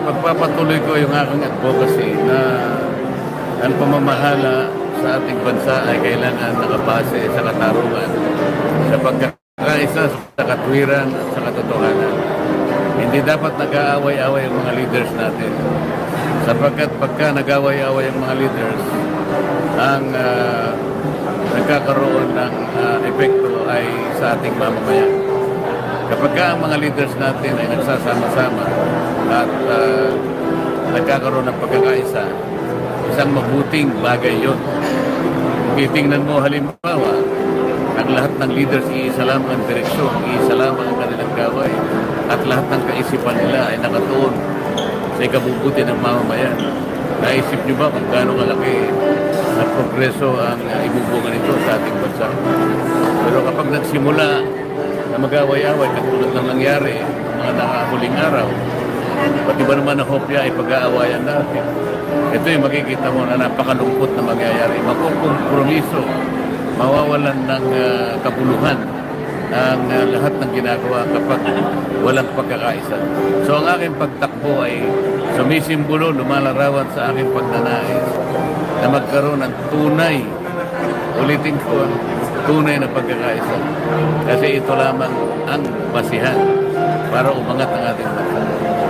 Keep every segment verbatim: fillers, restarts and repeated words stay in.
pagpapatuloy ko yung aking advocacy na ang pamamahala sa ating bansa ay kailangan nakabase sa katarungan, sa pagkakaisa, sa katwiran at sa katotohanan. Hindi dapat nag-aaway-away ang mga leaders natin. Sapagkat pagka nag-aaway-away ang mga leaders, ang uh, nagkakaroon ng uh, epekto ay sa ating mamamayan. Kapag ka ang mga leaders natin ay nagsasama-sama at uh, nagkakaroon ng pagkakaisa, isang mabuting bagay yun. Kung titingnan mo halimbawa, ang lahat ng leaders iisa lamang ang direksyon, iisa lamang ang kanilang gaway, at lahat ng kaisipan nila ay nakatuon sa ikabubuti ng mamamayan. Naisip nyo ba kung gaano kalaki na progreso ang uh, ibubungan nito sa ating bansa? Pero kapag nagsimula na mag-away-away, katulad ng nangyari mga nakahuling araw, pati ba naman na hopya ay pag-aawayan natin? Ito yung makikita mo na napakalungkot na mangyayari. Makukompromiso, mawawalan ng uh, kapuluhan ang uh, lahat ng ginagawa kapag walang pagkakaisa. So ang aking pagtakbo ay sumisimbolo, lumalarawan sa aking pagnanais na magkaroon ng tunay, ulitin ko, tunay na pagkakaisa. Kasi ito lamang ang basihan para umangat ang ating bansa.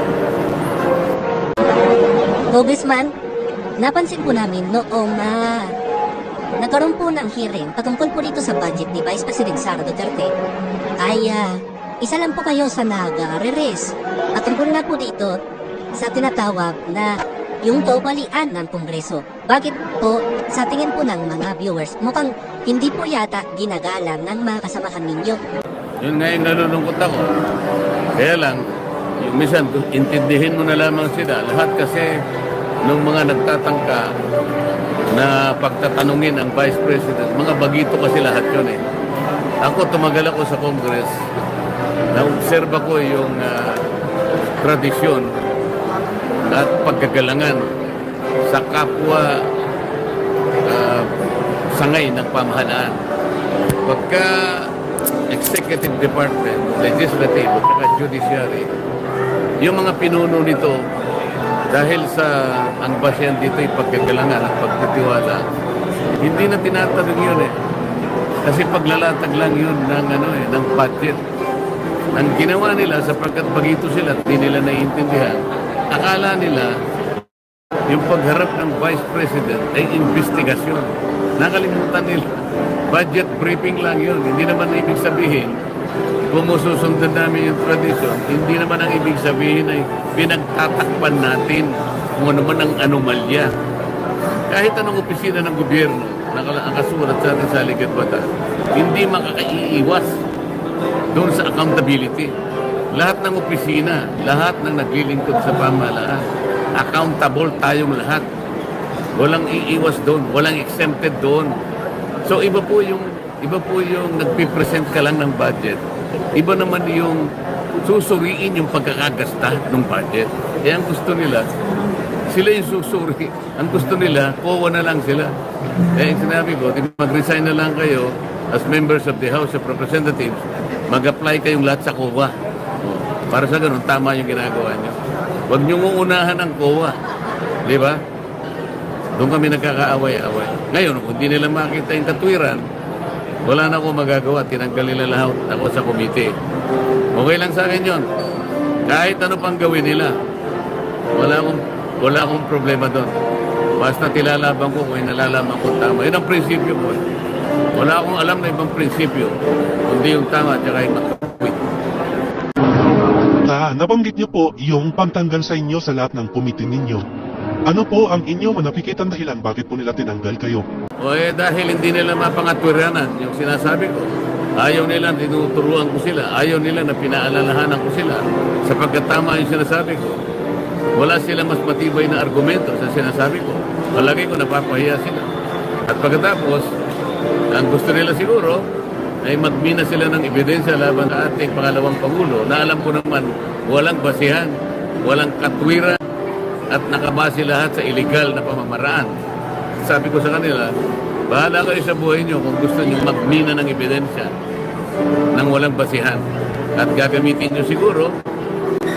Congressman, napansin po namin noong uh, nagkaroon po ng hearing patungkol po dito sa budget ni Vice President Sara Duterte ay uh, isa lang po kayo sa nag-re-raise patungkol na po dito sa tinatawag na yung tawalian ng Kongreso. Bakit po sa tingin po ng mga viewers mukhang hindi po yata ginagalang ng mga kasamahan ninyo? Yun nga yung nalulungkot ako. Kaya lang, yung minsan, intindihin mo na lamang sila. Lahat kasi nung mga nagtatangka na pagtatanungin ang Vice President, mga bagito kasi lahat yun eh. Ako, tumagal ako sa Congress, na-obserba ko yung uh, tradisyon at pagkagalangan sa kapwa uh, sangay ng pamahalaan. Pagka executive department, legislative, at judiciary, yung mga pinuno nito, dahil sa ang basyan dito ay pagkagalangan at pagtitiwala, hindi na tinatanong yun eh. Kasi paglalatag lang yun ng, ano eh, ng budget. Ang ginawa nila, sapagkat pagito sila at hindi nila naiintindihan, akala nila yung pagharap ng Vice President ay investigasyon. Nakalimutan nila. Budget briefing lang yun. Hindi naman ibig sabihin kung susundan namin yung tradisyon, hindi naman ang ibig sabihin ay pinagtatakpan natin kung ano man ang anomalya. Kahit anong opisina ng gobyerno na nakasulat sa ating sa Ligat Batas, hindi makakaiiwas doon sa accountability. Lahat ng opisina, lahat ng naglilingkod sa pamahalaan, accountable tayong lahat. Walang iiwas doon, walang exempted doon. So iba po yung iba po yung nagpipresent ka lang ng budget. Iba naman yung susuriin yung pagkakagasta ng budget. Eh ang gusto nila, sila yung susuri. Ang gusto nila, C O A na lang sila. Eh sinabi ko, mag-resign na lang kayo as members of the House of Representatives, mag-apply kayong lahat sa C O A. Para sa ganun, tama yung ginagawa nyo. Huwag nyo uunahan ang C O A. Di ba? Doon kami nagkakaaway-away. Ngayon, kung di nila makita yung katwiran, wala na akong magagawa. Tinanggal nila lahat ako sa komite. Okay lang sa akin yun. Kahit ano pang gawin nila, wala akong, wala akong problema doon. Basta tilalaban ko kung nalalaman ko tama. Yun ang prinsipyo ko. Wala akong alam na ibang prinsipyo. Kundi yung tama at saka yung mag-quit. Ah, nabanggit niyo po yung pagtanggal sa inyo sa lahat ng komite ninyo. Ano po ang inyo manapikitan dahilan bakit po nila tinanggal kayo? O eh, dahil hindi nila mapangatwiranan yung sinasabi ko. Ayaw nila, tinuturuan ko sila. Ayaw nila na pinaalalahanan ko sila. Sapagkat tama yung sinasabi ko. Wala sila mas matibay na argumento sa sinasabi ko. Palagi ko napapahiya sila. At pagkatapos, ang gusto nila siguro ay magmina sila ng ebidensya laban sa ating pangalawang Pangulo na alam ko naman walang basihan, walang katwiran at nakabase lahat sa illegal na pamamaraan. Sabi ko sa kanila, bahala kayo sa buhay nyo kung gusto nyo magmina ng ebidensya nang walang basihan. At gagamitin nyo siguro kung uh,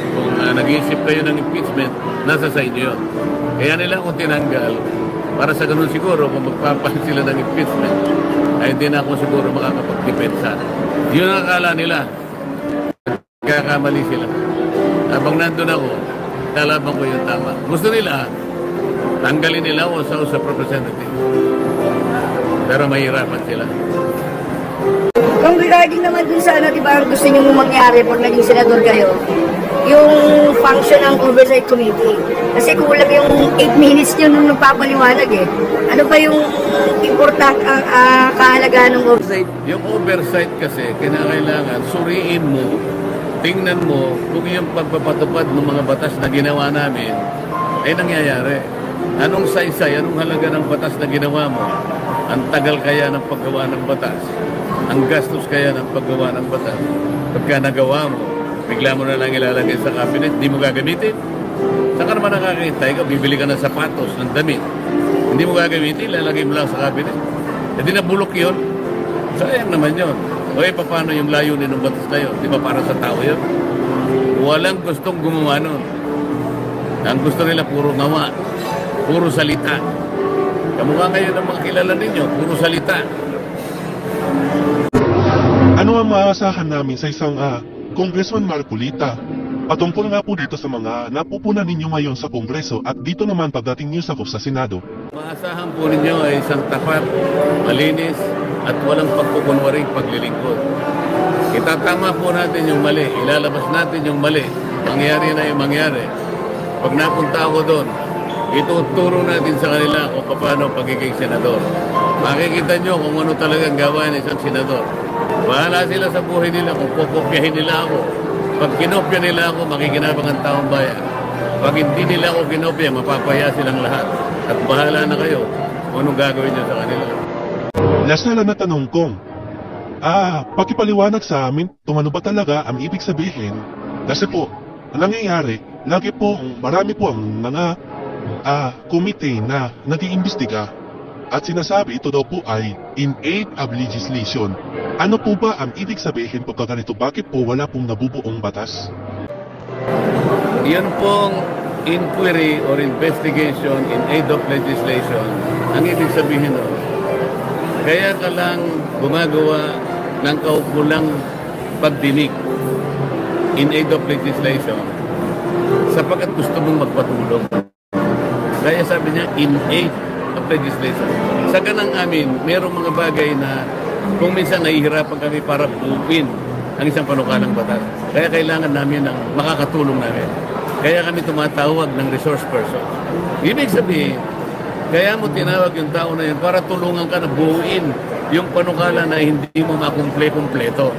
na nag-iisip kayo ng impeachment, nasa sa inyo yun. Kaya nila akong tinanggal, para sa ganun siguro, kung magpapalit sila ng impeachment, ay hindi na ako siguro makakapagdepensa. Yun ang akala nila. Kakamali sila. Habang nandun ako, kalaban ko yung tama. Gusto nila, tanggalin nila ako sa House of Representatives. Pero mahirapan sila. Kung regarding naman dun sa ano, di ba, ang gusto nyo mangyari pag naging senador kayo, yung function ng Oversight Committee. Kasi kulang yung eight minutes nyo nung nagpapaliwanag eh. Ano ba yung important ang uh, kahalagahan ng oversight? Yung oversight kasi, kinakailangan, suriin mo, tingnan mo kung yung pagpapatupad ng mga batas na ginawa namin ay nangyayari. Anong saysay, anong halaga ng batas na ginawa mo? Ang tagal kaya ng paggawa ng batas? Ang gastos kaya ng paggawa ng batas? Pagka nagawa mo, bigla mo na lang ilalagay sa cabinet, di mo gagamitin. Saan ka naman nakakita? Ikaw, bibili ka ng sapatos, ng damit. Hindi mo gagamitin, ilalagay mo lang sa cabinet. E di nabulok yun. Sayang naman yun. O eh, paano yung layunin ng batas na yun? Di ba para sa tao yun? Walang gustong gumawa nun. Ang gusto nila puro ngawa, puro salita. Kamukha ngayon ng mga kilala ninyo, puro salita. Ano ang maasahan namin sa isang ah, Congressman Marcolita? Patungkol nga po dito sa mga napupunan ninyo ngayon sa Kongreso at dito naman pagdating niyo sa sa Senado. Maasahan po ninyo ay isang tapat, malinis, at walang pagkukunwaring paglilingkod. Itatama po natin yung mali, ilalabas natin yung mali, mangyari na yung mangyari. Pag napunta ako doon, ituturo natin sa kanila kung paano pagiging senador. Makikita nyo kung ano talagang gawain ng isang senador. Bahala sila sa buhay nila kung pupukyahin nila ako. Pag kinopya nila ako, makikinabang ang taong bayan. Pag hindi nila ako kinopya, mapapaya silang lahat. At bahala na kayo kung anong gagawin nyo sa kanila. Last na lang na tanong kong, ah, pakipaliwanag sa amin kung ano ba talaga ang ibig sabihin. Kasi po, ang nangyayari, lagi po, marami po ang mga ah, komite na nag-iimbestiga at sinasabi ito daw po ay in aid of legislation. Ano po ba ang ibig sabihin po kaganito? Bakit po wala pong nabubuong batas? Yan pong inquiry or investigation in aid of legislation, ang ibig sabihin nun, kaya ka lang gumagawa ng kaukulang pagdinig in aid of legislation sapagkat gusto mong magpatulong. Kaya sabi niya, in aid of legislation. Sa ganang amin, mayroong mga bagay na kung minsan nahihirapan kami para buuin ang isang panukalang batas. Kaya kailangan namin ng makakatulong namin. Kaya kami tumatawag ng resource person. Ibig sabihin, kaya mo tinawag yung tao na yun para tulungan ka na buuin yung panukala na hindi mo makumple-kumpleto.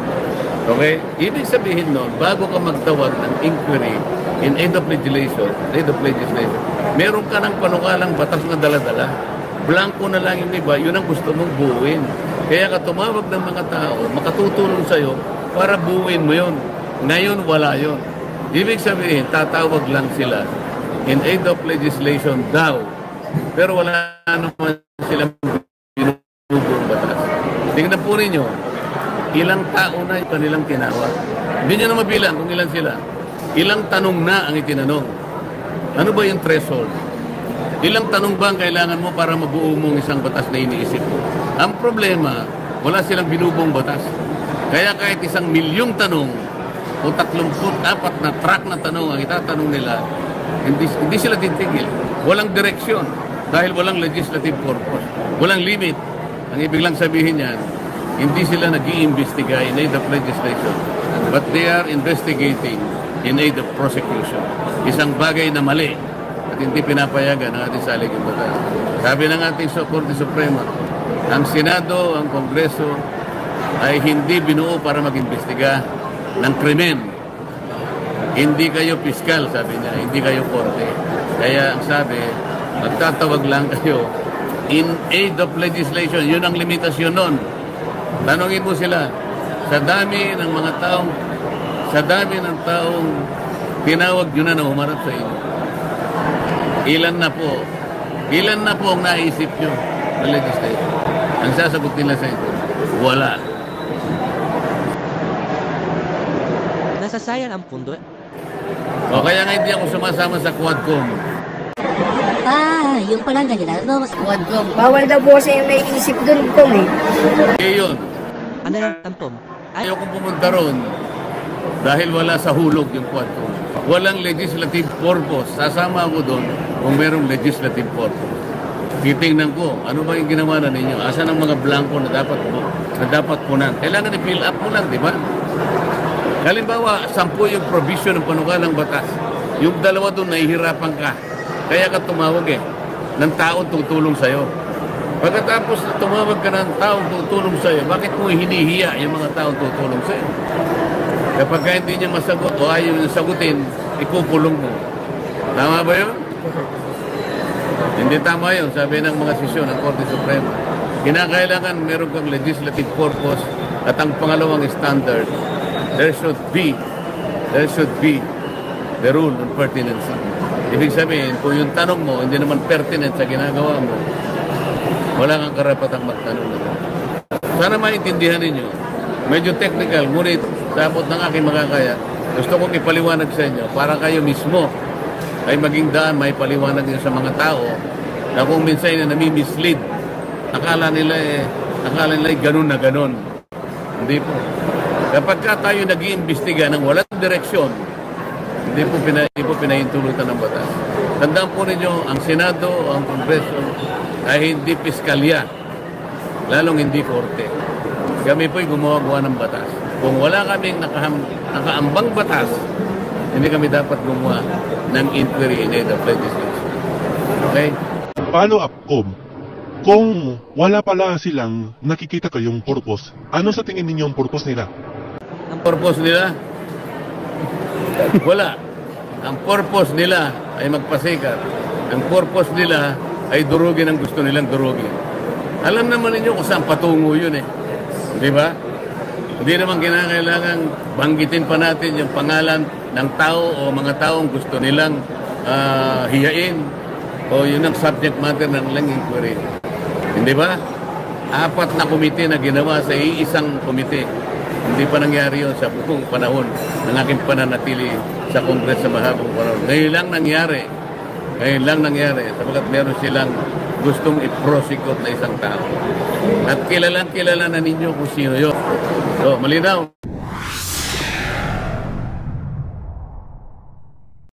Okay? Ibig sabihin nun, bago ka magtawag ng inquiry in aid of legislation, aid of legislation, meron ka ng panukalang batas na dala-dala. Blanco na lang yung iba, yun ang gusto mong buuin. Kaya ka tumawag ng mga tao, makatutulong sa'yo para buuin mo yun. Ngayon, wala yun. Ibig sabihin, tatawag lang sila in aid of legislation daw. Pero wala naman silang binubuong batas. Tingnan po ninyo, ilang tao na yung kanilang tinawag. Hindi nyo na mabilang kung ilan sila. Ilang tanong na ang itinanong. Ano ba yung threshold? Ilang tanong ba ang kailangan mo para mabuo mong isang batas na iniisip mo? Ang problema, wala silang binubuong batas. Kaya kahit isang milyong tanong o tatlumput apat na track na tanong ang itatanong nila, hindi, hindi sila titigil. Walang direksyon dahil walang legislative purpose. Walang limit. Ang ibig lang sabihin yan, hindi sila nag-iimbestiga in aid of legislation, but they are investigating in aid of prosecution. Isang bagay na mali at hindi pinapayagan ng ating saligang batas. Sabi ng ating Korte Suprema, ang Senado, ang Kongreso ay hindi binuo para mag-imbestiga ng krimen. Hindi kayo piskal, sabi niya, hindi kayo korte. Kaya ang sabi, magtatawag lang kayo in aid of legislation. Yun ang limitasyon nun. Tanungin mo sila, sa dami ng mga taong, sa dami ng taong tinawag nyo na na humarap sa inyo, ilan na po, ilan na po ang naisip nyo na legislation? Ang sasagot nila sa ito, wala. Nasasayang ang pundo. O kaya nga hindi ako sumasama sa Quadcom. Ah, yung pala ganyan. No, Quadcom. Bawal daw po kasi yung may isip dun kong eh. Eh yun, Ano yung tampom? Ay, ayaw kong pumunta ron dahil wala sa hulog yung Quadcom. Walang legislative purpose. Sasama ako doon kung merong legislative purpose. Titingnan ko, ano ba yung ginawa na ninyo? Asan ang mga blanco na dapat na dapat punan? Kailangan i-fill up mo lang, di ba? Halimbawa, sampu yung provision ng panukalang batas. Yung dalawa doon, nahihirapan ka. Kaya ka tumawag eh, ng taong tutulong sa'yo. Pagkatapos na tumawag ka ng taong tutulong sa'yo, bakit mo hinihiya yung mga taong tutulong sa'yo? Kapag ka hindi niya masagot o ayaw niya sagutin, ikukulong mo. Tama ba yun? Hindi tama yun, sabi ng mga sesyon ng Korte Suprema. Kinakailangan meron kang legislative purpose at ang pangalawang standard, there should be, there should be the rule on pertinency. Ibig sabihin, kung yung tanong mo hindi naman pertinent sa ginagawa mo, wala kang karapatang magtanong na. Sana maintindihan ninyo. Medyo technical, ngunit sa abot ng aking makakaya, gusto kong ipaliwanag sa inyo para kayo mismo ay maging daan, may paliwanag nyo sa mga tao na kung minsan na nami-mislead, akala nila eh, akala nila eh, ganun na ganun. Hindi po. Kapag ka tayo nag-iimbestiga ng walang direksyon, hindi po, pina, hindi po pinahintulutan ng batas. Tandaan po ninyo, ang Senado o ang Kongreso ay hindi piskalya, lalong hindi korte. Kami po'y gumawa-gawa ng batas. Kung wala kaming nakaham, nakaambang batas, hindi kami dapat gumawa ng inquiry in aid of legislation. Okay? Follow up, Com. Kung wala pala silang nakikita kayong purpose, ano sa tingin ninyo ang purpose nila? Ang purpose nila, wala. Ang purpose nila ay magpasikat. Ang purpose nila ay durugin ang gusto nilang durugin. Alam naman ninyo kung saan patungo yun eh. Di ba? Hindi naman kinakailangan banggitin pa natin yung pangalan ng tao o mga taong gusto nilang uh, hiyain o yun ang subject matter ng lang inquiry. Hindi ba? Apat na komite na ginawa sa iisang komite. Hindi pa nangyari yun sa buong panahon ng aking pananatili sa Kongres sa mahabang panahon. Ngayon lang nangyari. Ngayon lang nangyari sapagkat meron silang gustong i-prosecute na isang tao. At kilalang kilala na ninyo kung sino yun. So, malinaw.